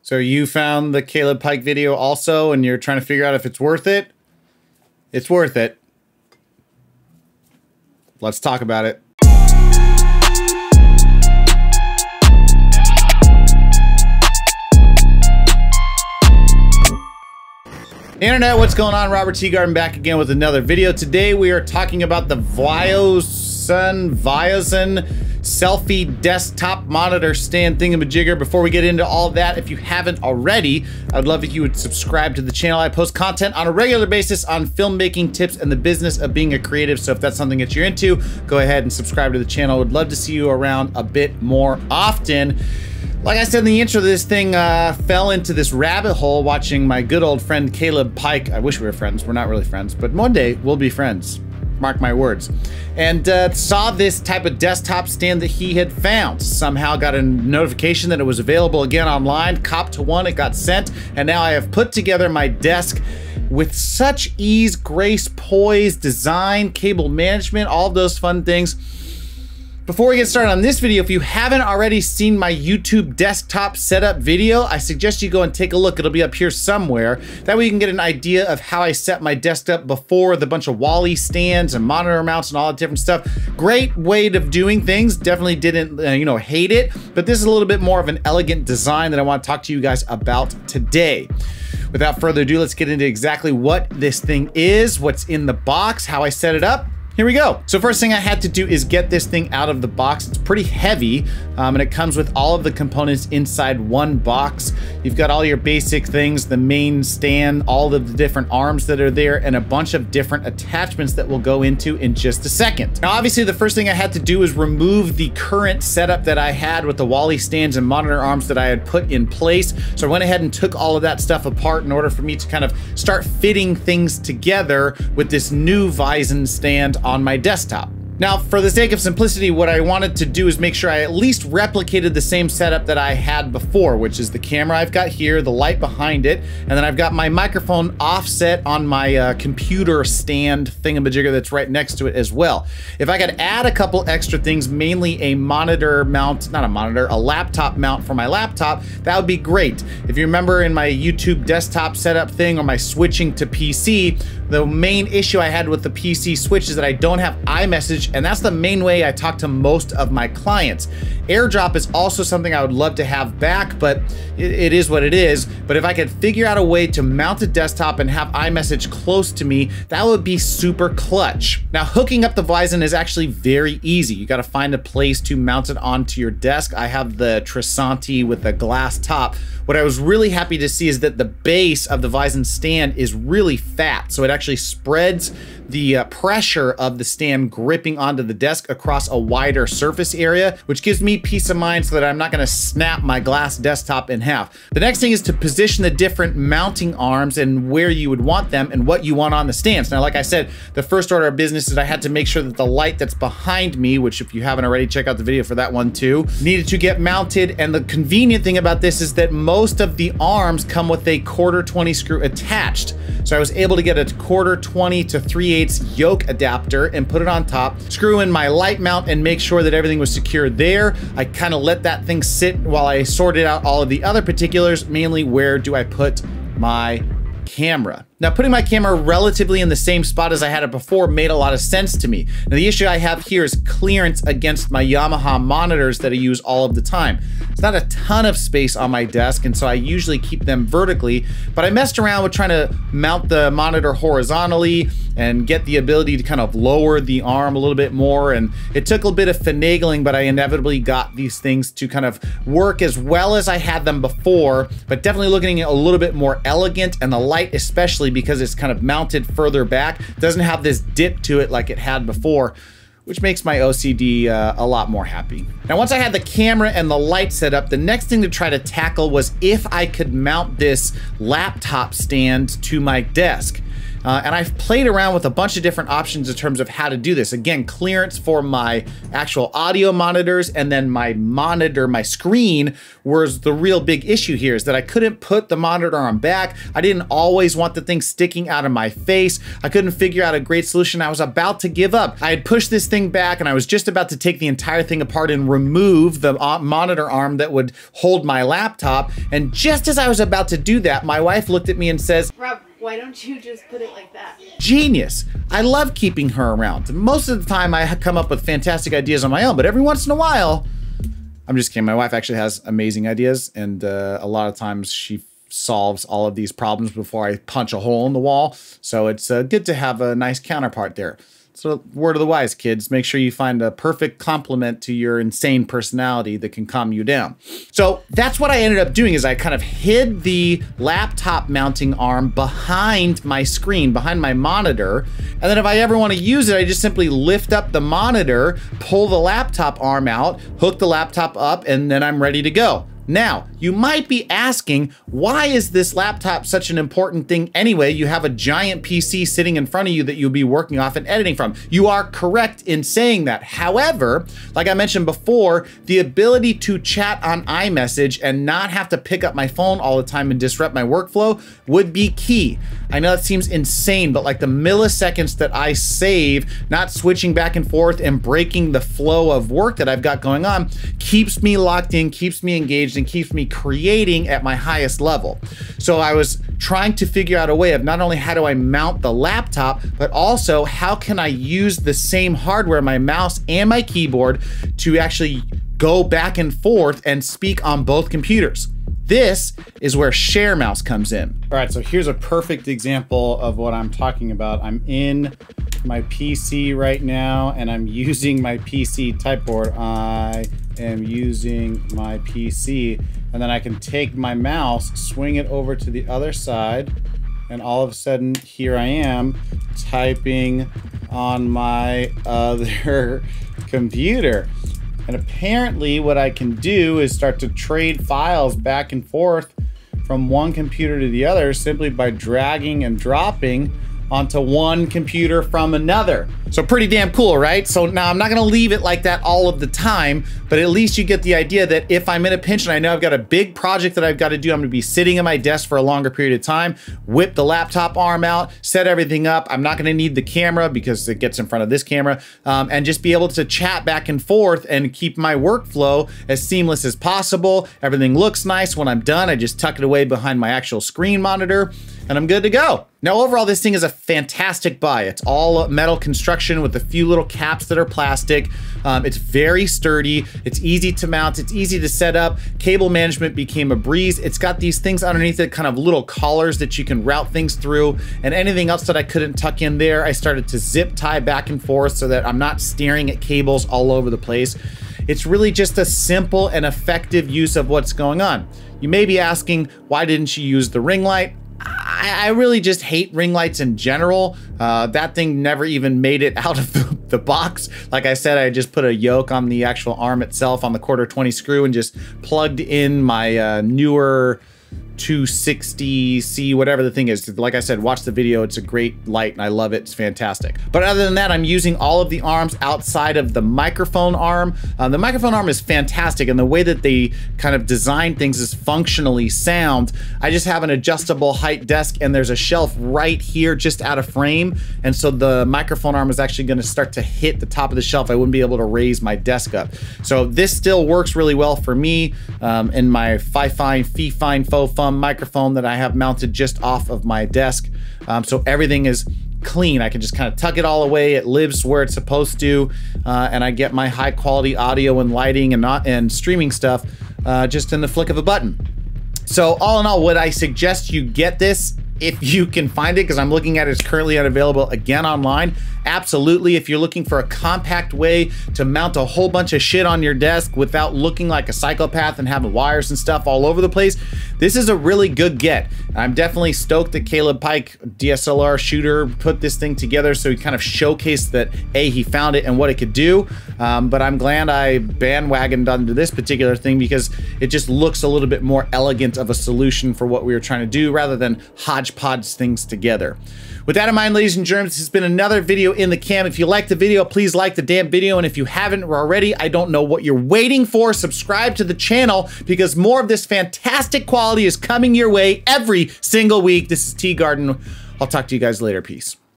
So you found the Caleb Pike video also, and you're trying to figure out if it's worth it? It's worth it. Let's talk about it. Internet, what's going on? Robert Teagarden back again with another video. Today we are talking about the Viasun selfie desktop monitor stand thingamajigger. Before we get into all that, if you haven't already, I would love if you would subscribe to the channel. I post content on a regular basis on filmmaking tips and the business of being a creative. So if that's something that you're into, go ahead and subscribe to the channel. Would love to see you around a bit more often. Like I said in the intro, this thing fell into this rabbit hole watching my good old friend Caleb Pike. I wish we were friends. We're not really friends, but one day we'll be friends. Mark my words. And saw this type of desktop stand that he had found. Somehow got a notification that it was available again online. Copped to one, it got sent, and now I have put together my desk with such ease, grace, poise, design, cable management, all of those fun things. Before we get started on this video, if you haven't already seen my YouTube desktop setup video, I suggest you go and take a look. It'll be up here somewhere. That way you can get an idea of how I set my desk up before with a bunch of Wally stands and monitor mounts and all that different stuff. Great way of doing things. Definitely didn't, hate it, but this is a little bit more of an elegant design that I want to talk to you guys about today. Without further ado, let's get into exactly what this thing is, what's in the box, how I set it up. Here we go. So first thing I had to do is get this thing out of the box. It's pretty heavy, and it comes with all of the components inside one box. You've got all your basic things, the main stand, all of the different arms that are there, and a bunch of different attachments that we'll go into in just a second. Now, obviously, the first thing I had to do is remove the current setup that I had with the Wally stands and monitor arms that I had put in place. So I went ahead and took all of that stuff apart in order for me to kind of start fitting things together with this new Viasun stand on my desktop. Now, for the sake of simplicity, what I wanted to do is make sure I at least replicated the same setup that I had before, which is the camera I've got here, the light behind it, and then I've got my microphone offset on my computer stand thingamajigger that's right next to it as well. If I could add a couple extra things, mainly a monitor mount, not a monitor, a laptop mount for my laptop, that would be great. If you remember in my YouTube desktop setup thing or my switching to PC, the main issue I had with the PC switch is that I don't have iMessage, and that's the main way I talk to most of my clients. AirDrop is also something I would love to have back, but it is what it is. But if I could figure out a way to mount a desktop and have iMessage close to me, that would be super clutch. Now, hooking up the Viasun is actually very easy. You got to find a place to mount it onto your desk. I have the Trisanti with a glass top. What I was really happy to see is that the base of the Viasun stand is really fat, so it actually spreads the pressure of the stand gripping onto the desk across a wider surface area, which gives me peace of mind so that I'm not going to snap my glass desktop in half. The next thing is to position the different mounting arms and where you would want them and what you want on the stands. Now, like I said, the first order of business is I had to make sure that the light that's behind me, which if you haven't already, check out the video for that one too, needed to get mounted. And the convenient thing about this is that most of the arms come with a 1/4 20 screw attached. So I was able to get a 1/4 20 to 3/8 yoke adapter and put it on top, screw in my light mount and make sure that everything was secure there. I kind of let that thing sit while I sorted out all of the other particulars, mainly where do I put my camera. Now, putting my camera relatively in the same spot as I had it before made a lot of sense to me. Now, the issue I have here is clearance against my Yamaha monitors that I use all of the time. It's not a ton of space on my desk, and so I usually keep them vertically, but I messed around with trying to mount the monitor horizontally and get the ability to kind of lower the arm a little bit more, and it took a bit of finagling, but I inevitably got these things to kind of work as well as I had them before, but definitely looking a little bit more elegant, and the light especially because it's kind of mounted further back, doesn't have this dip to it like it had before, which makes my OCD a lot more happy. Now, once I had the camera and the light set up, the next thing to try to tackle was if I could mount this laptop stand to my desk. And I've played around with a bunch of different options in terms of how to do this. Again, clearance for my actual audio monitors, and then my monitor, my screen, was the real big issue here, is that I couldn't put the monitor on back. I didn't always want the thing sticking out of my face. I couldn't figure out a great solution. I was about to give up. I had pushed this thing back and I was just about to take the entire thing apart and remove the monitor arm that would hold my laptop. And just as I was about to do that, my wife looked at me and says, "Rob, why don't you just put it like that?" Genius. I love keeping her around. Most of the time I come up with fantastic ideas on my own, but every once in a while, I'm just kidding. My wife actually has amazing ideas, and a lot of times she solves all of these problems before I punch a hole in the wall. So it's good to have a nice counterpart there. So word of the wise, kids, make sure you find a perfect complement to your insane personality that can calm you down. So that's what I ended up doing, is I kind of hid the laptop mounting arm behind my screen, behind my monitor. And then if I ever want to use it, I just simply lift up the monitor, pull the laptop arm out, hook the laptop up, and then I'm ready to go. Now, you might be asking, why is this laptop such an important thing anyway? You have a giant PC sitting in front of you that you'll be working off and editing from. You are correct in saying that. However, like I mentioned before, the ability to chat on iMessage and not have to pick up my phone all the time and disrupt my workflow would be key. I know that seems insane, but like the milliseconds that I save, not switching back and forth and breaking the flow of work that I've got going on, keeps me locked in, keeps me engaged, and keeps me creating at my highest level. So I was trying to figure out a way of not only how do I mount the laptop, but also how can I use the same hardware, my mouse and my keyboard, to actually go back and forth and speak on both computers. This is where ShareMouse comes in. All right, so here's a perfect example of what I'm talking about. I'm in my PC right now, and I'm using my PC typeboard. I am using my PC, and then I can take my mouse, swing it over to the other side, and all of a sudden, here I am typing on my other computer. And apparently what I can do is start to trade files back and forth from one computer to the other simply by dragging and dropping onto one computer from another. So pretty damn cool, right? So now I'm not gonna leave it like that all of the time, but at least you get the idea that if I'm in a pinch and I know I've got a big project that I've got to do, I'm gonna be sitting at my desk for a longer period of time, whip the laptop arm out, set everything up. I'm not gonna need the camera because it gets in front of this camera, and just be able to chat back and forth and keep my workflow as seamless as possible. Everything looks nice. When I'm done, I just tuck it away behind my actual screen monitor, and I'm good to go. Now, overall, this thing is a fantastic buy. It's all metal construction with a few little caps that are plastic. It's very sturdy. It's easy to mount. It's easy to set up. Cable management became a breeze. It's got these things underneath it, kind of little collars that you can route things through, and anything else that I couldn't tuck in there, I started to zip tie back and forth so that I'm not staring at cables all over the place. It's really just a simple and effective use of what's going on. You may be asking, why didn't you use the ring light? I really just hate ring lights in general. That thing never even made it out of the box. Like I said, I just put a yoke on the actual arm itself on the 1/4-20 screw and just plugged in my newer 260C, whatever the thing is. Like I said, watch the video. It's a great light and I love it. It's fantastic. But other than that, I'm using all of the arms outside of the microphone arm. The microphone arm is fantastic, and the way that they kind of design things is functionally sound. I just have an adjustable height desk, and there's a shelf right here just out of frame. And so the microphone arm is actually going to start to hit the top of the shelf. I wouldn't be able to raise my desk up. So this still works really well for me in my Fifine Faux Fum microphone that I have mounted just off of my desk. So everything is clean. I can just kind of tuck it all away. It lives where it's supposed to, and I get my high quality audio and lighting and streaming stuff just in the flick of a button. So all in all, would I suggest you get this if you can find it? Because I'm looking at it, it's currently unavailable again online. Absolutely. If you're looking for a compact way to mount a whole bunch of shit on your desk without looking like a psychopath and having wires and stuff all over the place, this is a really good get. I'm definitely stoked that Caleb Pike, DSLR shooter, put this thing together so he kind of showcased that, A, he found it and what it could do. But I'm glad I bandwagoned onto this particular thing because it just looks a little bit more elegant of a solution for what we were trying to do rather than hodgepodge pods things together. With that in mind, ladies and germs, this has been another video in the cam. If you like the video, please like the damn video. And if you haven't already, I don't know what you're waiting for. Subscribe to the channel because more of this fantastic quality is coming your way every single week. This is T Garden. I'll talk to you guys later. Peace.